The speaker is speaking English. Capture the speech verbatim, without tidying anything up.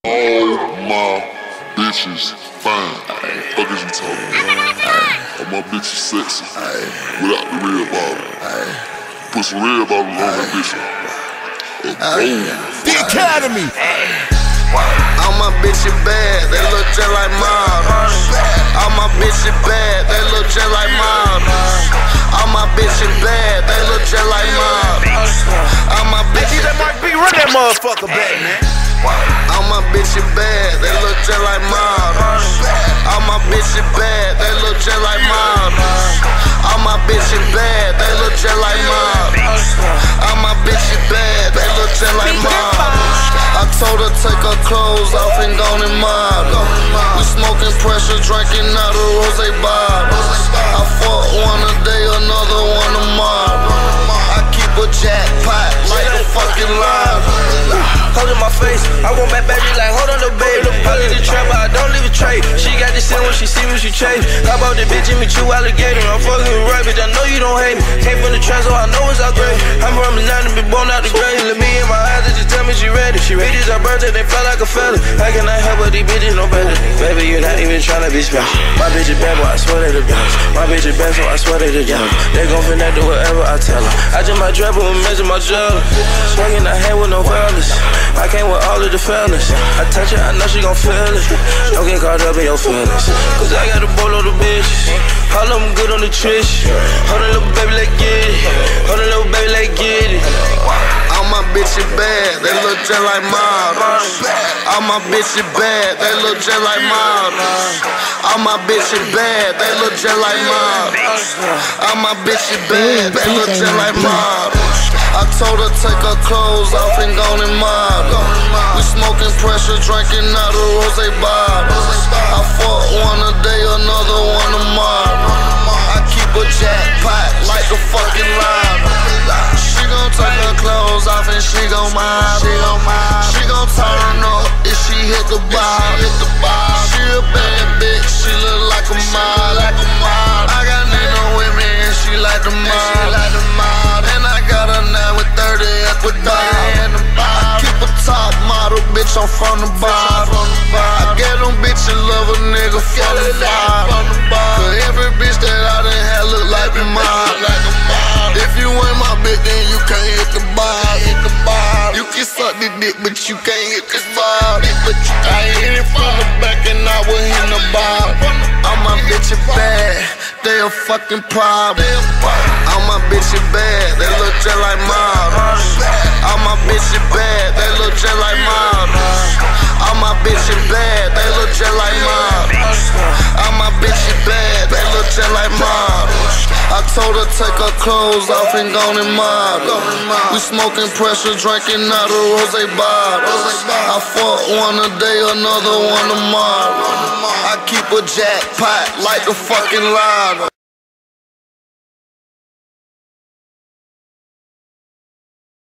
All my bitches fine. Fuck is you talking about? All my bitches sexy. Without the red bottle. Put some red bottle on that bitch. The Academy. All my bitches bad, they look just like models. All my bitches bad, they look just like models. All my bitches bad, they look just like models. All my bitches that might be run that motherfucker back, man. All my bitches bad, they look just like models. All my bitches bad, they look just like models. All my bitches bad, they look just like models. All my bitches bad, they look just like models. I told her take her clothes off and gone and model. We smoking pressure, drinking out of rose bottles. I fuck one a day, another one tomorrow. I keep a jackpot like a fucking lottery. Holding my face, I want back baby like hold on the baby. I leave the trap, but I don't leave a tray. She got this sin when she see me, she chase. How about the bitch in me, chew alligator? I'm fucking with right, bitch, I know you don't hate me. Came from the trap, so I know it's all great. I'm from the nine and be born out the grave. Look me in my eyes, they just tell me she ready. She ready, it's her birthday, they felt like a fella. How can I help but these bitches no better? Baby, you're not even tryna be special. My bitch is bad, but I swear they the best. My bitch is bad, so I swear they the young. They gon' finna do whatever I tell her. I just might trap with measure my jealous. Swinging the hand with no fellas. I came with all of the fellas. I touch her, I know she gon' feel it. Don't get caught up in your feelings. Cause I got a bowl of the bitches. All of them good on the trish. Hold on, little baby, let's get it. Hold on, little baby, let's get it. All my bitches bad, they look just like models. All my bitches bad, they look just like models. All my bitches bad, they look just like models. All my bitches bad, they look just like models. I told her take her clothes off and gone and model. We smoking pressure, drinking out of rose bottles. I fuck one a day, another one tomorrow. I keep a jackpot like a fucking lottery. She gon' take her clothes off and she gon' model. She gon' turn up if she hit the bottom. She a bad bitch, she look like a model. I got Nina with me and she like the model. And I got her now with thirty at the bottom. I keep a top model, bitch, I'm from the bottom. I get them bitches love a nigga from the bottom. Cause every bitch that I done had look like a model. If you ain't my bitch, then you can't hit the bottom. You can suck the dick, but you can't hit the bottom. I hit it from the back and I was in the bottom. All my bitches bad, they a fucking problem. All my bitches bad, they look just like models. All my bitches bad, they look just like models. All my bitches bad, they look just like models. All my bitches bad, they look just like models. I told her take her clothes off and gone and model. We smoking pressure, drinking out of rose bottles. I fuck one a day, another one tomorrow. I keep a jackpot like a fucking lottery.